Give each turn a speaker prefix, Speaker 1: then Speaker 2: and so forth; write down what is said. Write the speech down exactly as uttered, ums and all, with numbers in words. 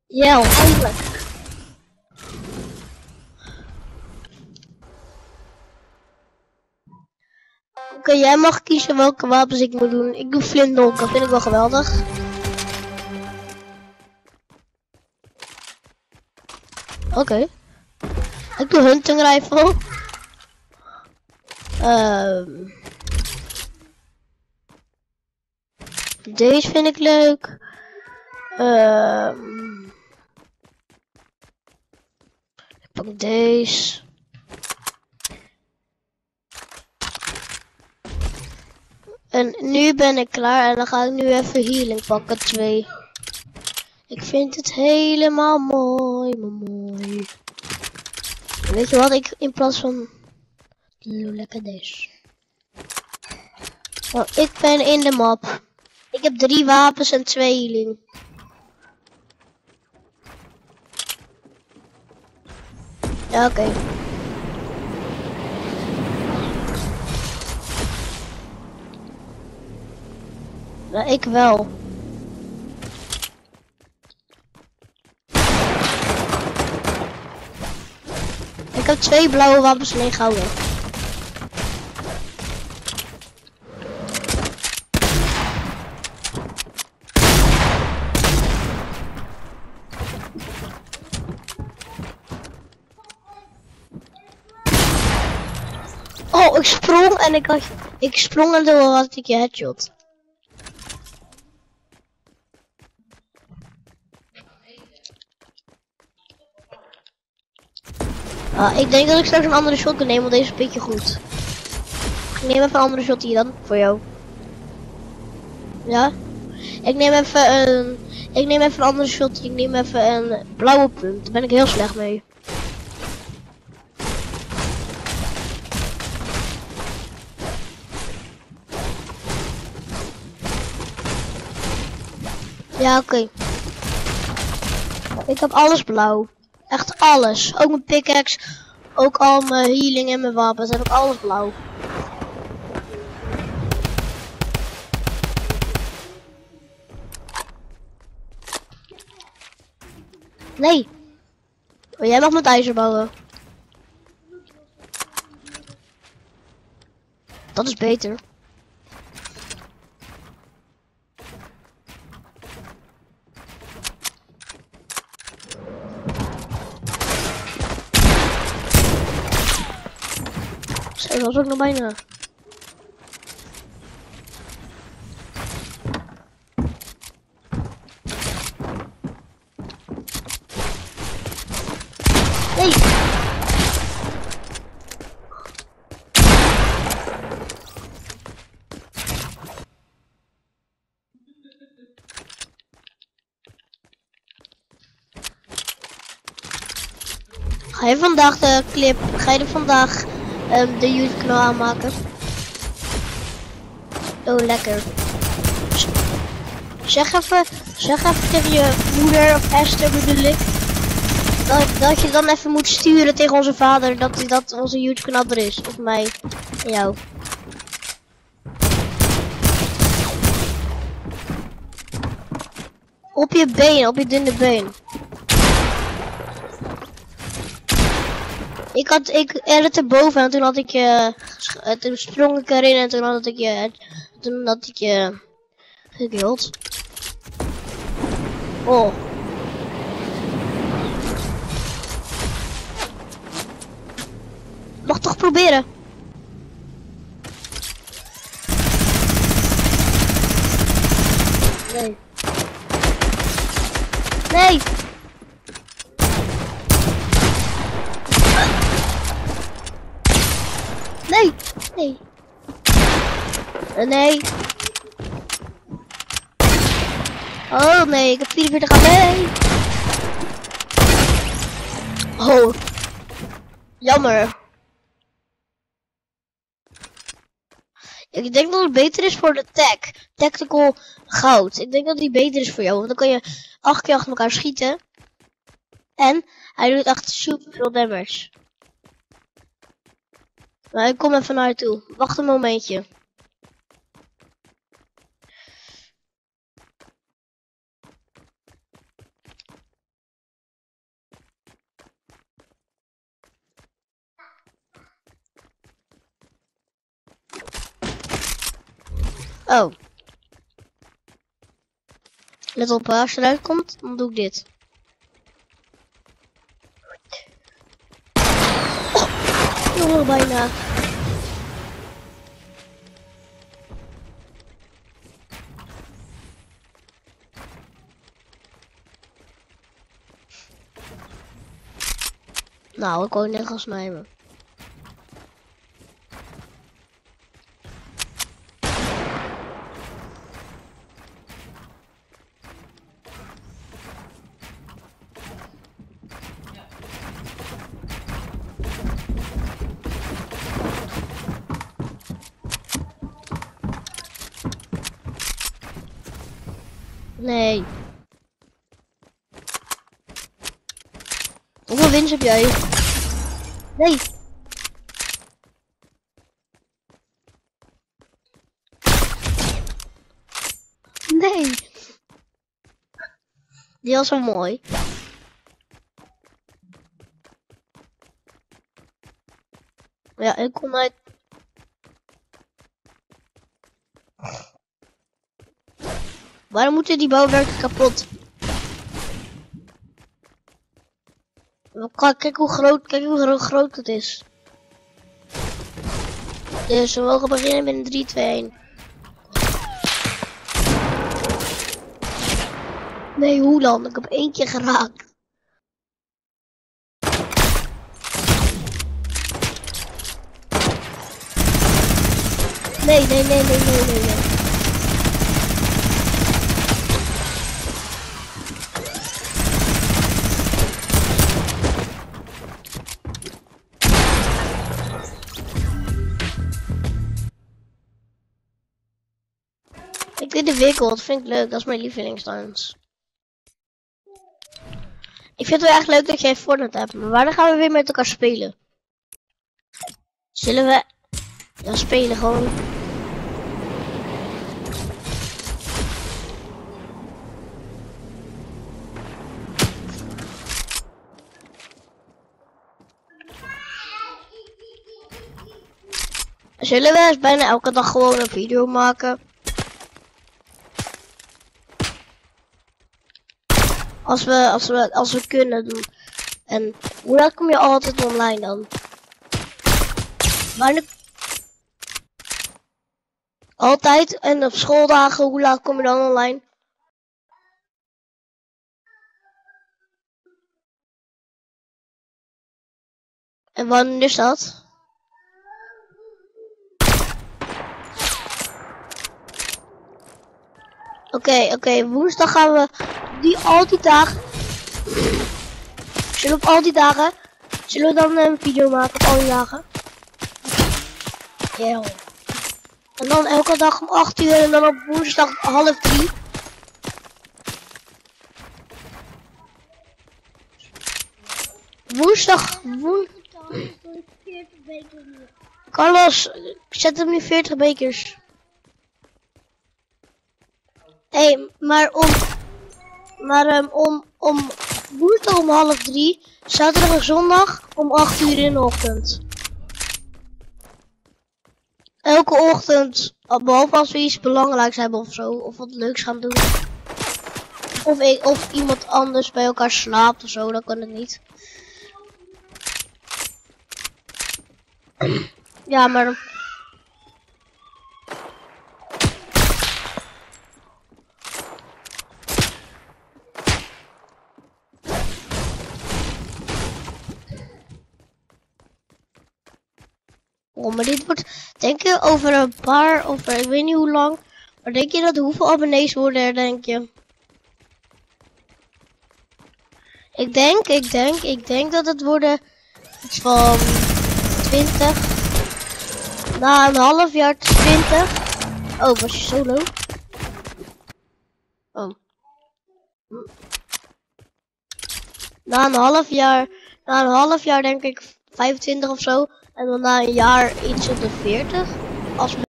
Speaker 1: Ja, eindelijk. Oké, okay, jij mag kiezen welke wapens ik moet doen. Ik doe flintlock, dat vind ik wel geweldig. Oké. Okay. Ik doe hunting rifle. Uh, deze vind ik leuk. Uh, ik pak deze. En nu ben ik klaar en dan ga ik nu even healing pakken, twee. Ik vind het helemaal mooi, mooi. En weet je wat, ik in plaats van... Doe lekker deze. Oh, ik ben in de map. Ik heb drie wapens en twee healing. Ja, oké. Okay. Nou, ik wel. Ik heb twee blauwe wapens en één gouden. Oh, ik sprong en ik had, ik sprong en toen had ik je headshot. Ah, ik denk dat ik straks een andere shot kan nemen, want deze is een beetje goed. Ik neem even een andere shot hier dan, voor jou. Ja? Ik neem even een... Ik neem even een andere shot, ik neem even een blauwe punt. Daar ben ik heel slecht mee. Ja, oké. Okay. Ik heb alles blauw. Echt alles. Ook mijn pickaxe. Ook al mijn healing en mijn wapens. Heb ik alles blauw. Nee. Oh, jij mag met ijzer bouwen. Dat is beter. Zo, dat was ook nog bijna. Nee. Ga je vandaag de clip, ga je er vandaag um, de YouTube kanaal aanmaken? Oh, lekker. Zeg even, zeg even tegen je moeder of Esther bedoel ik. Dat, dat je dan even moet sturen tegen onze vader dat, dat onze YouTube kanaal er is. Of mij en jou. Op je been, op je dunne been. Ik had, ik editte boven en toen had ik je, uh, toen sprong ik erin en toen had ik je, toen had ik je gekild. Oh. Mag toch proberen? Nee. Nee. Nee. Nee. Uh, nee. Oh nee, ik heb vierenveertig H P. Oh. Jammer. Ik denk dat het beter is voor de tag. Tactical goud. Ik denk dat die beter is voor jou. Want dan kan je acht keer achter elkaar schieten. En hij doet echt super veel damage. Maar ik kom even naar je toe. Wacht een momentje. Oh. Let op, als je eruit komt, dan doe ik dit. Oh, nog bijna. Nou, ik wou net gaan snijden. Nee. Hoeveel winst heb jij? Nee. Nee. Die was zo mooi. Ja, ik kom uit. Waarom moeten die bouwwerken kapot? Kijk hoe groot, kijk hoe groot, groot het is. Dus we mogen beginnen met een drie, twee, een. Nee, hoe dan? Ik heb één keer geraakt. Nee, nee, nee, nee, nee, nee, nee. Ik vind de wikkel, dat vind ik leuk, dat is mijn lievelingsdans. Ik vind het wel echt leuk dat jij Fortnite hebt, maar waar gaan we weer met elkaar spelen? Zullen we... Ja, spelen gewoon. Zullen we eens bijna elke dag gewoon een video maken? Als we, als we, als we kunnen doen. En hoe laat kom je altijd online dan? Wanneer... Altijd? En op schooldagen, hoe laat kom je dan online? En wanneer is dat? Oké, okay, oké, okay. Woensdag gaan we die al die dagen. Zullen we op al die dagen? Zullen we dan een video maken op al die dagen? Ja. En dan elke dag om acht uur en dan op woensdag half drie. Woensdag. Woensdag. Carlos, zet hem in veertig bekers. Hé, hey, maar om, maar um, om, om woensdag om half drie, zaterdag en zondag om acht uur in de ochtend. Elke ochtend, behalve als we iets belangrijks hebben of zo, of wat leuks gaan doen. Of, ik, of iemand anders bij elkaar slaapt of zo, dan kan het niet. Ja, maar... Oh, maar dit wordt, denk je, over een paar, of ik weet niet hoe lang. Maar denk je dat hoeveel abonnees worden er, denk je? Ik denk, ik denk, ik denk dat het worden iets van twintig. Na een half jaar twintig. Oh, was je solo? Oh. Na een half jaar, na een half jaar denk ik vijfentwintig of zo. En dan na een jaar iets op de veertig. Als